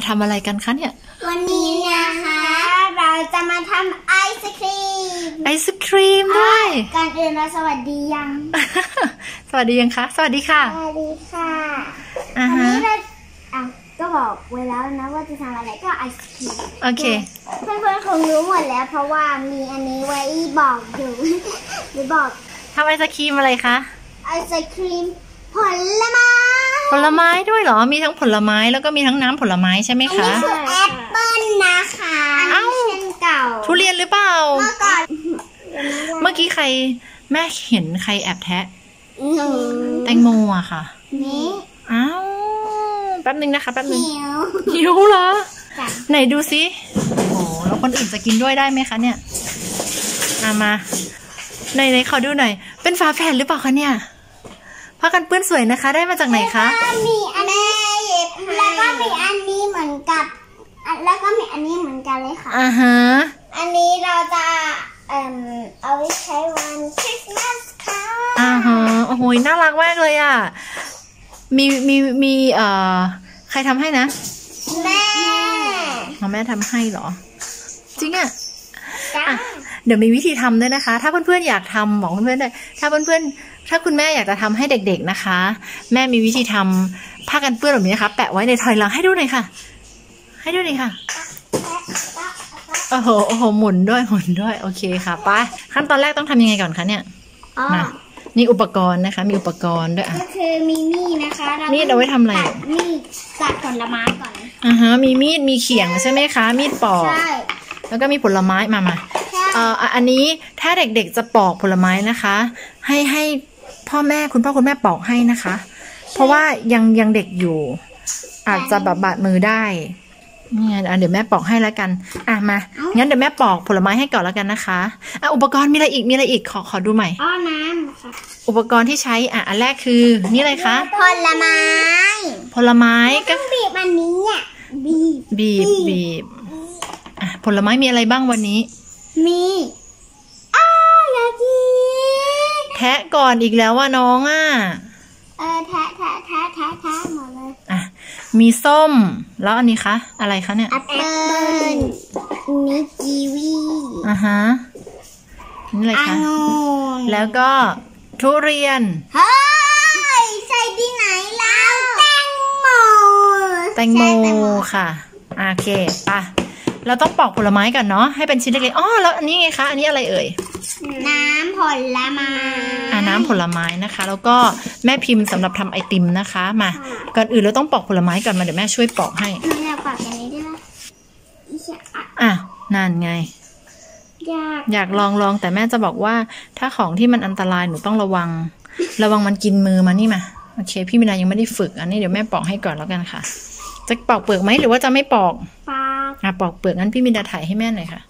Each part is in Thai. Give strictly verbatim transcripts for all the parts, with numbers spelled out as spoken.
ทำอะไรกันคะเนี่ยวันนี้นะคะเราจะมาทำไอศครีมไอศครีมด้วยก่อนอื่นเราสวัสดียังสวัสดียังคะสวัสดีค่ะสวัสดีค่ะวันนี้เราอ่ะก็บอกไว้แล้วนะว่าจะทำอะไรก็ไอศครีมโอเคเพื่อนๆคงรู้หมดแล้วเพราะว่ามีอันนี้ไว้บอกอยู่หรือบอกทำไอศครีมอะไรคะไอศครีมผลไม้ผลไม้ด้วยเหรอมีทั้งผลไม้แล้วก็มีทั้งน้ำผลไม้ใช่ไหมคะอันนี้คือแอปเปิ้ลนะคะอันนี้เช่นเก่าทุเรียนหรือเปล่าเมื่อก่อนเมื่อกี้ใครแม่เห็นใครแอบแทะแตงโมอะค่ะนี่อ้าวแป๊บนึงนะคะแป๊บนึงหิวหิวเหรอไหนดูซิโอ้แล้วคนอื่นจะกินด้วยได้ไหมคะเนี่ยมามาไหนไหนขอดูหน่อยเป็นฝาแฝดหรือเปล่าคะเนี่ยผ้ากันเปื้อนสวยนะคะได้มาจากไหนคะมีอันนี้แล้วก็มีอันนี้เหมือนกับแล้วก็มีอันนี้เหมือนกันเลยค่ะอ่าฮะอันนี้เราจะเอ่อเอาไว้ใช้วันคริสต์มาสค่ะอ่าฮะโอ้โหน่ารักมากเลยอ่ะมีมีมีเอ่อใครทำให้นะแม่แม่ทำให้เหรอจริงอ่ะเดี๋ยวมีวิธีทำด้วยนะคะถ้าเพื่อนๆอยากทำบอกเพื่อนๆได้ถ้าเพื่อนๆถ้าคุณแม่อยากจะทำให้เด็กๆนะคะแม่มีวิธีทำผ้ากันเปื้อนแบบนี้นะคะแปะไว้ในถอยหลังให้ดูหน่อยค่ะให้ดูหน่อยค่ะโอ้โหโอ้โหหมุนด้วยหมุนด้วยโอเคค่ะไปขั้นตอนแรกต้องทำยังไงก่อนคะเนี่ยมานี่อุปกรณ์นะคะมีอุปกรณ์ด้วยอ่ะก็คือมีมีดนะคะมีดเอาไว้ทำอะไรมีดตัดผลไม้ก่อนอ่าฮะมีมีดมีเขียงใช่ไหมคะมีดปอกใช่แล้วก็มีผลไม้มามาเอ่ออันนี้ถ้าเด็กๆจะปอกผลไม้นะคะให้ให้พ่อแม่คุณพ่อคุณแม่ปอกให้นะคะเพราะว่ายังยังเด็กอยู่อาจจะแบบบาดมือได้นี่ไงเดี๋ยวแม่ปอกให้แล้วกันอ่ะมางั้นเดี๋ยวแม่ปอกผลไม้ให้ก่อนแล้วกันนะคะอ่ะอุปกรณ์มีอะไรอีกมีอะไรอีกขอขอดูใหม่อ้อน้ำค่ะอุปกรณ์ที่ใช้อ่ะอันแรกคือนี่อะไรคะผลไม้ผลไม้ก็บีบอันนี้อ่ะบีบบีบบีบอ่ะผลไม้มีอะไรบ้างวันนี้มีอ้าอยากกินแทะก่อนอีกแล้วว่าน้องอ่ะเออแทะแทะแทะแทะแทะหมดเลยอ่ะมีส้มแล้วอันนี้คะอะไรคะเนี่ยแอปเปิ้ลมีกีวีอ่ะฮะนี่อะไรคะแล้วก็ทุเรียนเฮ้ยใส่ที่ไหนแล้วแตงโมแตงโมค่ะโอเคป่ะเราต้องปอกผลไม้ก่อนเนาะให้เป็นชิ้นเล็กๆอ๋อแล้วอันนี้ไงคะอันนี้อะไรเอ่ยน้ำผลไม้อ่าน้ำผลไม้นะคะแล้วก็แม่พิมพ์สำหรับทำไอติมนะคะมาก่อนอื่นเราต้องปอกผลไม้ก่อนมาเดี๋ยวแม่ช่วยปอกให้อยากปอกอย่างนี้ได้ไหมอ่ะนั่นไงอยากอยากลองลองแต่แม่จะบอกว่าถ้าของที่มันอันตรายหนูต้องระวังระวังมันกินมือมานี่มาโอเคพี่มินายังไม่ได้ฝึกอันนี้เดี๋ยวแม่ปอกให้ก่อนแล้วกันค่ะจะปอกเปลือกไหมหรือว่าจะไม่ปอกปอกอ่ะปอกเปลือกงั้นพี่มินาถ่ายให้แม่หน่อยค่ะ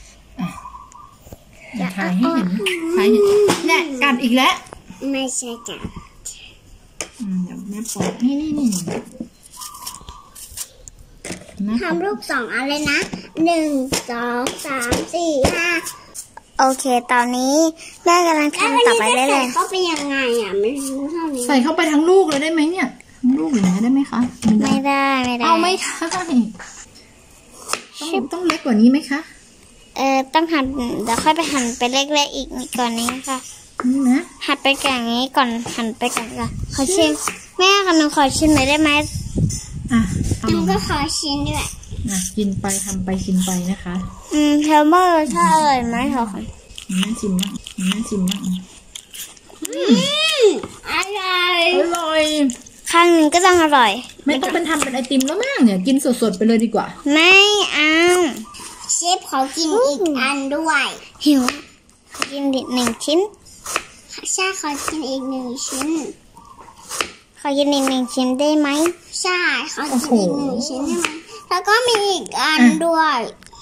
อย่าถ่ายให้เห็นถ่ายเห็นเนี่ยกัดอีกแล้วไม่ใช่กัดเดี๋ยวแม่ปอกนี่นี่นี่ทำรูปสองอันเลยนะหนึ่งสองสามสี่ห้าโอเคตอนนี้แม่กำลังทำต่อไปได้เลยเขาเป็นยังไงอ่ะไม่รู้เท่านี้ใส่เข้าไปทั้งลูกเลยได้ไหมเนี่ยทั้งลูกอย่างนี้ได้ไหมคะไม่ได้ไม่ได้เอาไม่ได้ต้องต้องเล็กกว่านี้ไหมคะเอ่อต้องหั่นเดี๋ยวค่อยไปหั่นไปเล็กๆอีกก่อนนี้ค่ะนี่นะหั่นไปอย่างนี้ก่อนหั่นไปก่อนค่ะขอชิมแม่ขนมขอชิมหน่อยได้ไหมอ่ะหนูก็ขอชิมด้วยอ่ะกินไปทำไปกินไปนะคะอืมเทลเมอร์ถ้าอร่อยไหมเหรอคะแม่ชิมบ้างแม่ชิมบ้างอืมอร่อยอร่อยครั้งหนึ่งก็ต้องอร่อยไม่ต้องเป็นทำเป็นไอติมแล้วมั้งเนี่ยกินสดๆไปเลยดีกว่าไม่เอาเชฟเขากินอีกอันด้วยหิวกินหนึ่งชิ้นใช่ขอกินอีกหนึ่งชิ้นขอกินอีกหนึ่งชิ้นได้ไหมใช่ขอกินอีกหนึ่งชิ้นได้ไหมแล้วก็มีอีกอันด้วย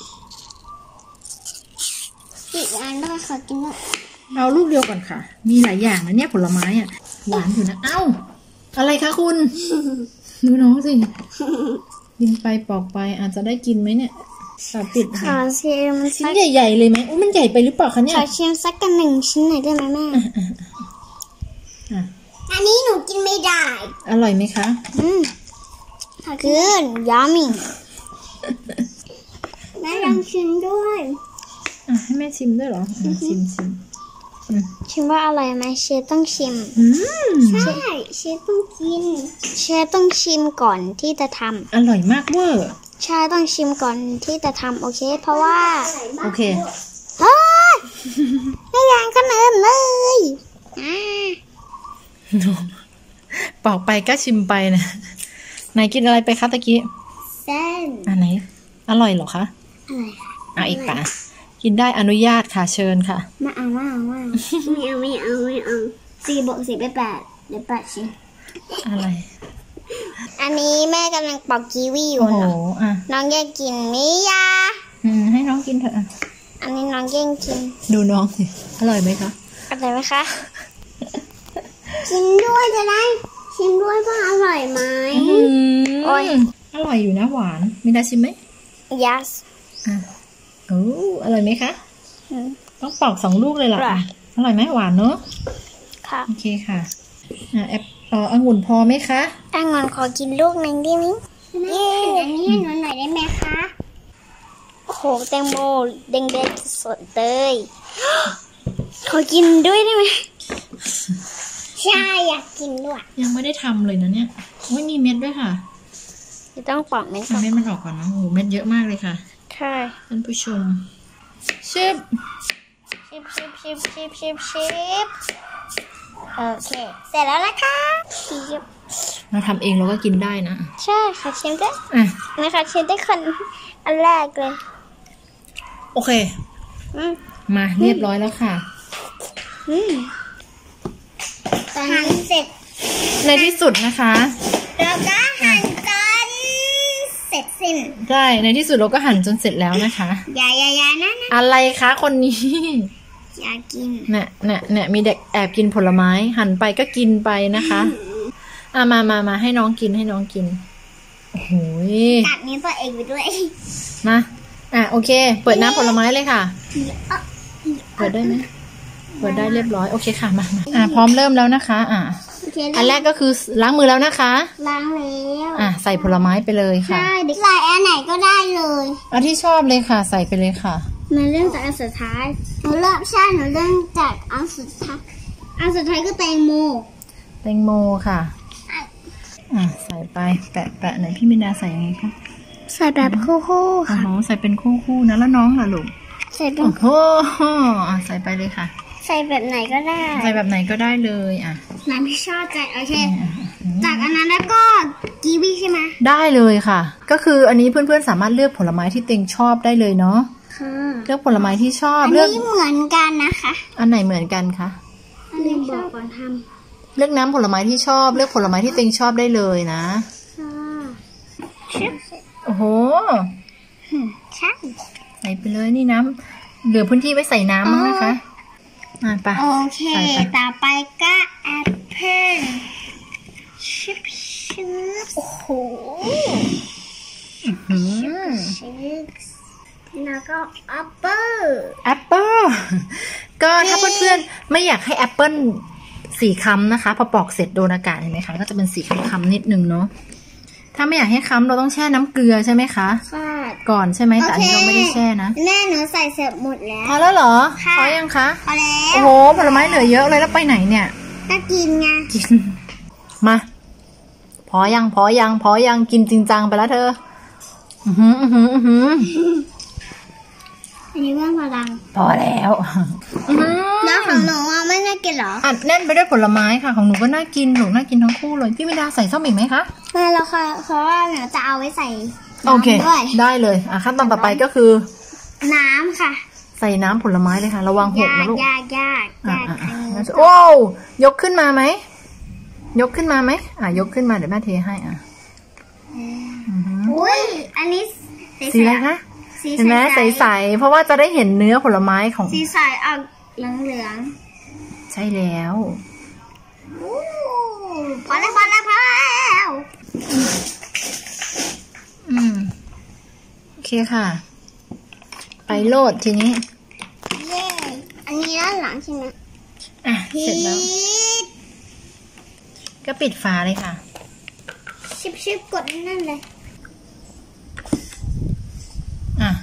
อีกอันด้วยขอกินด้วยเอาลูกเดียวก่อนค่ะมีหลายอย่างนะเนี่ยผลไม้อ่ะหวานอยู่นะเอ้าอะไรคะคุณดูน้องสิกินไปปอกไปอาจจะได้กินไหมเนี่ยสาปิดขอชิมชิ้นใหญ่ๆเลยไหมอุ้มันใหญ่ไปหรือเปล่าคะเนี่ยขอชิมสักกันหนึ่งชิ้นหน่อยได้ไหมแม่อันนี้หนูกินไม่ได้อร่อยไหมคะอืมกินยามิแม่ลองชิมด้วยอ่ะให้แม่ชิมด้วยเหรออ่ะชิมชิมชิมว่าอร่อยไหมเชฟต้องชิมใช่เชฟต้องกินเชฟต้องชิมก่อนที่จะทำอร่อยมากเวอร์ใช่ต้องชิมก่อนที่จะทำโอเคเพราะว่าโอเคเฮ้ยไม่ยังกันเนินเลยบอกไปก็ชิมไปนะไหนกินอะไรไปคะตะกี้เส้นอันไหนอร่อยเหรอคะอร่อยค่ะอ่ะอีกป่ะกินได้อนุญาตค่ะเชิญค่ะไม่เอาไม่เอาไม่เอาไม่เอาไม่เอาไม่เอาสี่บวกสี่เป็นแปดเดี๋ยวแปดชิอะไรอันนี้แม่กำลังปอกกีวีอยู่โอ้โหอ่ะน้องแย่งกินมิยาอืมให้น้องกินเถอะอันนี้น้องแย่งกินดูน้องสิอร่อยไหมคะอร่อยไหมคะกินด้วยจะได้ชิมด้วยว่าอร่อยไหมโอ้ยอร่อยอยู่นะหวานมีได้ชิมไหม yes อ่ะโอ้อร่อยไหมคะต้องปอกสองลูกเลยเหรออร่อยไหมหวานเนอะค่ะโอเคค่ะอ่ะแอปเอ่อองุ่นพอไหมคะองุ่นขอกินลูกนึงได้ไหมเย้อันนี้ให้หนูหน่อยได้ไหมคะโอ้โหแตงโมแดงๆสดเลยขอกินด้วยได้ไหมใช่อยากกินด้วยยังไม่ได้ทำเลยนะเนี่ยไม่มีเม็ดด้วยค่ะจะต้องปอกเม็ดเม็ดมันออกก่อนนะโอ้เม็ดเยอะมากเลยค่ะใช่ท่านผู้ชมชิบชิบชิบชิบชิบชิบชิบโอเคเสร็จแล้วนะคะเราทำเองเราก็กินได้นะใช่ค่ะชิมได้นะคะชิมได้คนอันแรกเลยโอเคมาเรียบร้อยแล้วค่ะหั่นเสร็จในที่สุดนะคะเราก็หั่นจนเสร็จสิ้นใช่ในที่สุดเราก็หั่นจนเสร็จแล้วนะคะอย่าอย่าอย่านะอะไรคะคนนี้อยากกินเนี่ยเนี่ยเนี่ยมีเด็กแอบกินผลไม้หั่นไปก็กินไปนะคะอ่ะมามามาให้น้องกินให้น้องกินโอ้โหตัดนี้ตัวเองไปด้วยมาอ่ะโอเคเปิดน้ำผลไม้เลยค่ะเปิดได้ไหมเปิดได้เรียบร้อยโอเคค่ะมาอ่ะพร้อมเริ่มแล้วนะคะอ่ะอันแรกก็คือล้างมือแล้วนะคะล้างแล้วอ่ะใส่ผลไม้ไปเลยค่ะใช่ใส่อันไหนก็ได้เลยอันที่ชอบเลยค่ะใส่ไปเลยค่ะหนูเริ่มจากอันสุดท้ายหนูเริ่มใช่หนูเริ่มจากอันสุดท้ายอันสุดท้ายก็แตงโมแตงโมค่ะอ่ะใส่ไปแปะแปะไหนพี่มินาใส่ยังไงคะใส่แบบคู่คู่ค่ะอ๋อใส่เป็นคู่คู่นะแล้วน้องล่ะลูกใส่เป็นโอ้โหใส่ไปเลยค่ะใส่แบบไหนก็ได้ใส่แบบไหนก็ได้เลยอ่ะน้ำพี่ชอบใจโอเคจากอันนั้นแล้วก็กีวีใช่ไหมได้เลยค่ะก็คืออันนี้เพื่อนๆสามารถเลือกผลไม้ที่เต็งชอบได้เลยเนาะเลือกผลไม้ที่ชอบอันนี้เหมือนกันนะคะอันไหนเหมือนกันคะอันนี้บอกก่อนทำเลือกน้ำผลไม้ที่ชอบเลือกผลไม้ที่เต็งชอบได้เลยนะโอ้โหใช่ใส่ไปเลยนี่น้ำเหลือพื้นที่ไว้ใส่น้ำมั้งนะคะอ่าไปโอเคต่อไปก็แอปเปิ้ลชิบชิบโอ้โหชิบชิบแล้วก็แอปเปิ้ลแอปเปิ้ลก็ถ้าเพื่อนๆไม่อยากให้แอปเปิ้ลสีค้ำนะคะพอปอกเสร็จโดนอากาศเห็นไหมคะก็จะเป็นสีค้ำๆนิดนึงเนาะถ้าไม่อยากให้ค้ำเราต้องแช่น้ำเกลือใช่ไหมคะใช่ก่อนใช่ไหมแต่อันนี้เราไม่ได้แช่นะแม่หนูใส่เสร็จหมดแล้วพอแล้วเหรอพอยังคะพอแล้วโอ้โหผลไม้เหลือเยอะเลยแล้วไปไหนเนี่ยก็กินไงกินมาพอยังพอยังพอยังกินจริงจังไปแล้วเธออือหืออือหืออือหืออันนี้ว่าพอดังพอแล้วแล้วของหนูไม่น่ากินหรออัดแน่นไปด้วยผลไม้ค่ะของหนูก็น่ากินหนูน่ากินทั้งคู่เลยพี่มิดาใส่ส้มอีกไหมคะไม่แล้วค่ะเพราะว่าหนูจะเอาไว้ใส่โอเคได้เลยอ่ะขั้นตอนต่อไปก็คือน้ำค่ะใส่น้ำผลไม้เลยค่ะระวังหกนะลูกยากยากยากโอ้ยกขึ้นมาไหมยกขึ้นมาไหมอ่ะยกขึ้นมาเดี๋ยวแม่เทให้อ่ะอุ้ยอันนี้สีอะไรคะเห็นไหมใสๆเพราะว่าจะได้เห็นเนื้อผลไม้ของสีใสออกเหลืองๆใช่แล้วพอแล้วพอแล้วพอแล้วอืมโอเคค่ะไปโลดทีนี้เย้อันนี้ด้านหลังใช่ไหมอ่ะเสร็จแล้วก็ปิดฝาเลยค่ะชิบชิบกดนั่นเลยอ่ะ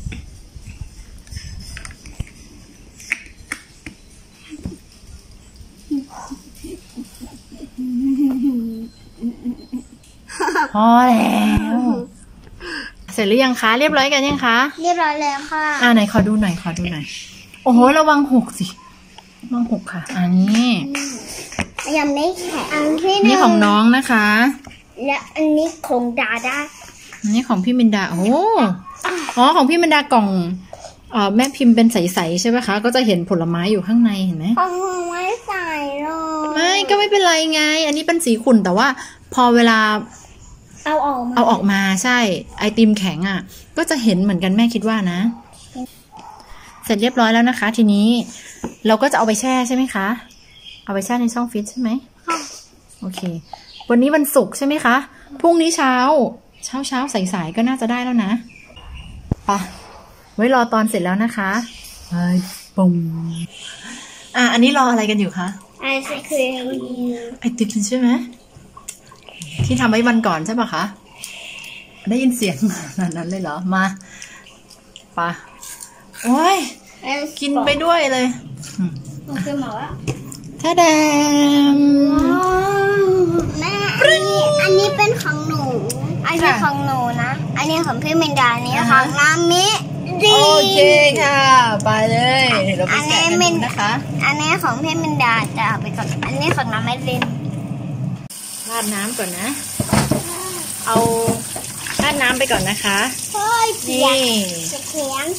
พอแล้วเสร็จหรือยังคะเรียบร้อยกันยังคะเรียบร้อยแล้วค่ะอ่าไหนขอดูหน่อยขอดูหน่อยโอ้โหระวังหกสิระวังหกค่ะอันนี้ยังไม่แข็งอันที่นี่ของน้องนะคะและอันนี้ของดาดาอันนี้ของพี่มินดาโอ้อ๋อของพี่มินดากล่องเอ่อแม่พิมพ์เป็นใสๆใช่ไหมคะก็จะเห็นผลไม้อยู่ข้างในเห็นไหมของไม่ใส่หรอกไม่ก็ไม่เป็นไรไงอันนี้เป็นสีขุ่นแต่ว่าพอเวลาเอาออกมาเอาออกมาใช่ไอติมแข็งอ่ะก็จะเห็นเหมือนกันแม่คิดว่านะเสร็จเรียบร้อยแล้วนะคะทีนี้เราก็จะเอาไปแช่ใช่ไหมคะเอาไปแช่ในช่องฟรีซใช่ไหมโอเควันนี้วันศุกร์ใช่ไหมคะพรุ่งนี้เช้าเช้าเช้าสายๆก็น่าจะได้แล้วนะไปไว้รอตอนเสร็จแล้วนะคะไปปุ้งอ่ะอันนี้รออะไรกันอยู่คะไอศครีมไอติมใช่ไหมที่ทำไว้วันก่อนใช่ปะคะได้ยินเสียงนั้นนั้นเลยเหรอมาปะโอ้ยกินไปด้วยเลยคือหมอว่าท่าแดมแม่อันนี้อันนี้เป็นของหนูอันนี้ของหนูนะอันนี้ของพี่เมนดานี่ของน้ำมิดีโอเคค่ะไปเลยเราไปแกะกันนะคะอันนี้ของพี่เมนดาจะเอาไปก่อนอันนี้ของน้ำไม่เล่นราดน้ำก่อนนะเอาราดน้ำไปก่อนนะคะนี่เขียน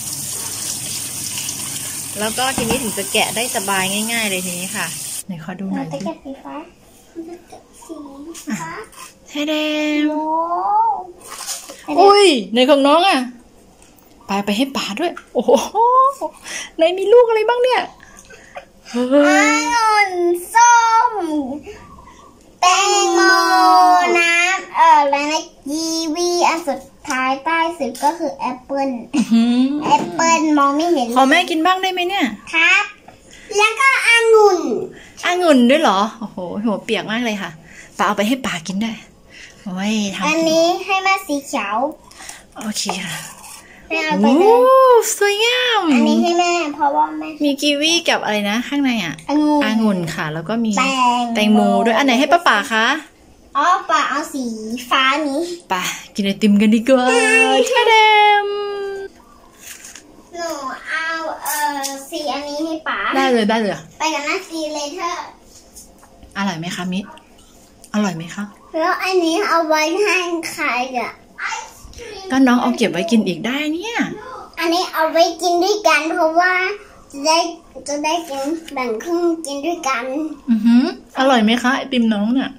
แล้วก็ทีนี้ถึงจะแกะได้สบายง่ายๆเลยทีนี้ค่ะไหนขอดูหน่อยสิแกะสีฟ้าสีฟ้าเทเดมอุ้ยในของน้องอ่ะไปไปให้ป๋าด้วยโอ้โหในมีลูกอะไรบ้างเนี่ยองุ่นส้มแตงโมน้ำเอออะไรนะกีวีอันสุดท้ายใต้สุดก็คือแอปเปิ้ลแอปเปิ้ลมองไม่เห็นขอแม่กินบ้างได้ไหมเนี่ยครับแล้วก็องุ่นองุ่นด้วยเหรอโอ้โหหัวเปียกมากเลยค่ะป๋าเอาไปให้ป๋ากินได้โอ้ยทำอันนี้ให้แม่สีเขียวโอเคค่ะแม่เอาไปเลยสวยงามอันนี้ให้แม่เพราะว่าแม่มีกีวีกับอะไรนะข้างในอ่ะองุ่นองุ่นค่ะแล้วก็มีแตงโมด้วยอันไหนให้ป้าป๋าคะอ๋อป๋าเอาสีฟ้านี้ป่ะกินไอติมกันดีกว่าท่าแดมหนูเอาเอ่อสีอันนี้ให้ป๋าได้เลยได้เลยไปกันนะสีเลเทอร์อร่อยไหมคะมิอร่อยไหมคะแล้วอันนี้เอาไว้ให้ใครอ่ะก็น้องเอาเก็บไว้กินอีกได้เนี่ยอันนี้เอาไว้กินด้วยกันเพราะว่าจะได้จะได้กินแบ่งครึ่งกินด้วยกันอือหืออร่อยไหมคะไอติมน้องเนี่ย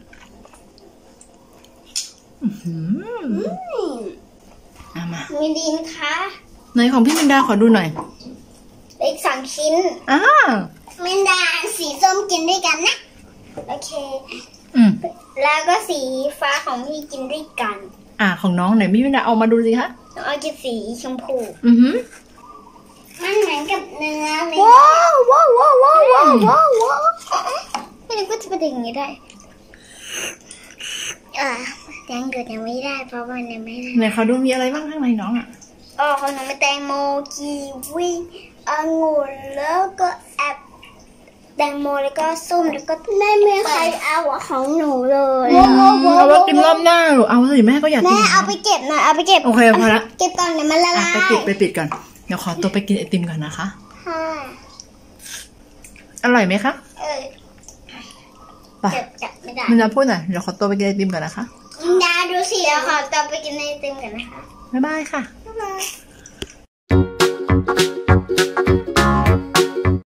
อือหือเอามามีดินคะไหนของพี่มินดาขอดูหน่อยอีกสองชิ้นอ่ามินดาสีส้มกินด้วยกันนะโอเคอืมแล้วก็สีฟ้าของพี่กินด้วยกันอ่าของน้องไหนพี่มินดาเอามาดูสิคะเอากินสีชมพูอือหือมันเหมือนกับเนื้อเลยว้าวว้าวว้าวว้าวว้าวว้าวว้าวไม่รู้ว่าจะเป็นอย่างนี้ได้อ่ายังเกิดยังไม่ได้เพราะว่ายังไม่ได้ไหนเขาดูมีอะไรบ้างข้างในน้องอ่ะอ๋อของหนูมีแตงโมกีวีองุ่นแล้วก็แอปแตงโมแล้วก็ส้มแล้วก็ไม่ไม่ใครเอาของหนูเลยเอาไว้กินรอบหน้าหรือเอาสิแม่ก็อยากกินแม่เอาไปเก็บหน่อยเอาไปเก็บโอเคพอละเก็บก่อนเดี๋ยวมันละลายไปปิดไปปิดก่อนเดี๋ยวขอตัวไปกินไอติมก่อนนะคะค่ะอร่อยไหมคะเออไปมันจะพูดหน่อยเดี๋ยวขอตัวไปกินไอติมก่อนนะคะดาดูสิเดี๋ยวขอตัวไปกินไอติมก่อนนะคะบ๊ายบายค่ะบ๊ายบาย